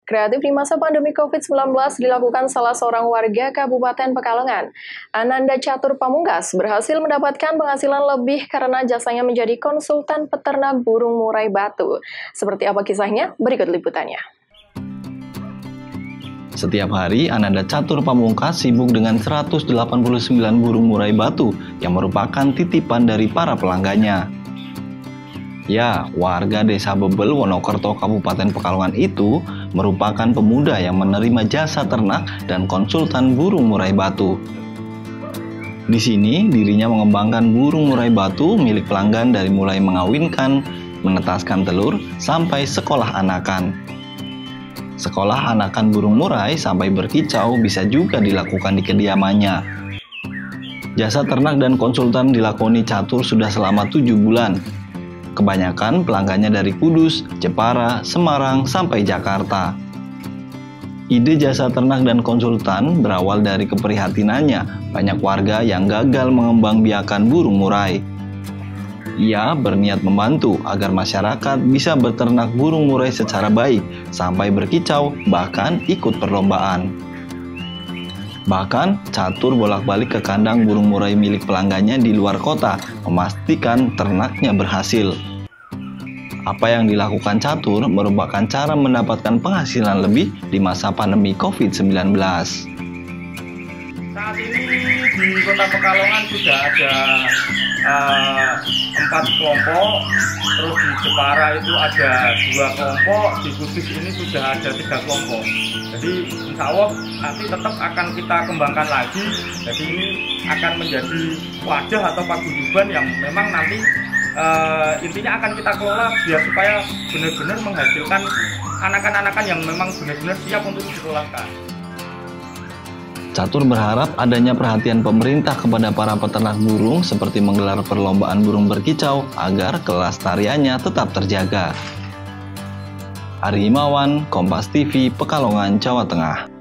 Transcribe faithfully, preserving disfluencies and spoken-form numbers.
Kreatif di masa pandemi covid sembilan belas dilakukan salah seorang warga Kabupaten Pekalongan. Ananda Catur Pamungkas berhasil mendapatkan penghasilan lebih karena jasanya menjadi konsultan peternak burung murai batu. Seperti apa kisahnya? Berikut liputannya. Setiap hari, Ananda Catur Pamungkas sibuk dengan seratus delapan puluh sembilan burung murai batu yang merupakan titipan dari para pelanggannya. Ya, warga desa Bebel, Wonokerto, Kabupaten Pekalongan itu merupakan pemuda yang menerima jasa ternak dan konsultan burung murai batu. Di sini, dirinya mengembangkan burung murai batu milik pelanggan dari mulai mengawinkan, menetaskan telur, sampai sekolah anakan. Sekolah anakan burung murai sampai berkicau bisa juga dilakukan di kediamannya. Jasa ternak dan konsultan dilakoni Catur sudah selama tujuh bulan. Kebanyakan pelanggannya dari Kudus, Jepara, Semarang, sampai Jakarta. Ide jasa ternak dan konsultan berawal dari keprihatinannya banyak warga yang gagal mengembangbiakan burung murai. Ia berniat membantu agar masyarakat bisa beternak burung murai secara baik, sampai berkicau, bahkan ikut perlombaan. Bahkan, Catur bolak-balik ke kandang burung murai milik pelanggannya di luar kota, memastikan ternaknya berhasil. Apa yang dilakukan Catur merupakan cara mendapatkan penghasilan lebih di masa pandemi covid sembilan belas. Saat ini di Kota Pekalongan sudah ada uh, empat kelompok, terus di Jepara itu ada dua kelompok, di Kudus ini sudah ada tiga kelompok. Jadi insya Allah nanti tetap akan kita kembangkan lagi. Jadi ini akan menjadi wadah atau paguyuban yang memang nanti uh, intinya akan kita kelola biar supaya benar-benar menghasilkan anakan-anakan yang memang benar-benar siap untuk disekolahkan. Catur berharap adanya perhatian pemerintah kepada para peternak burung seperti menggelar perlombaan burung berkicau agar kelestariannya tetap terjaga. Ari Himawan, Kompas T V, Pekalongan, Jawa Tengah.